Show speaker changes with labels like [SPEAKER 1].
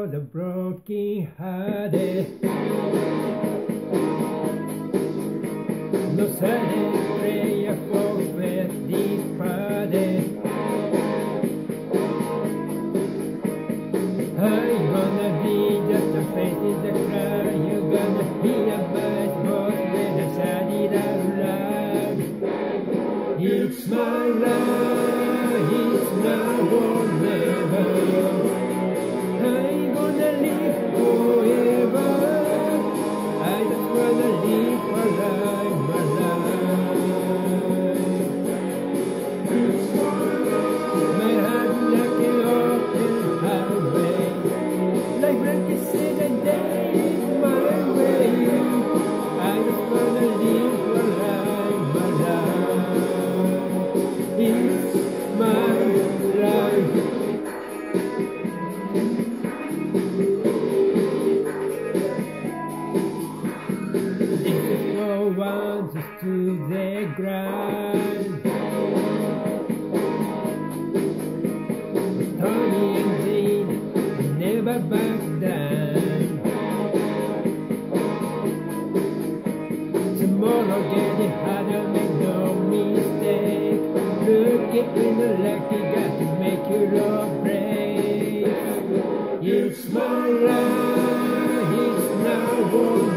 [SPEAKER 1] for the broken hearted. No silent prayer for faith departed. I'm gonna be just a face in the crowd. You're gonna hear my voice when I shout it out loud. It's my life, it's my world never. I'm gonna live forever. I just wanna live my life, my life. My heart like an open highway. Like Frankie said, a day is my way. I just wanna live my life, my life. It's my life. This is for ones to the ground. Tony and Jane never back down. Tomorrow getting harder, make no mistake. Looking in the lucky got to make your break. It's my life, it's now or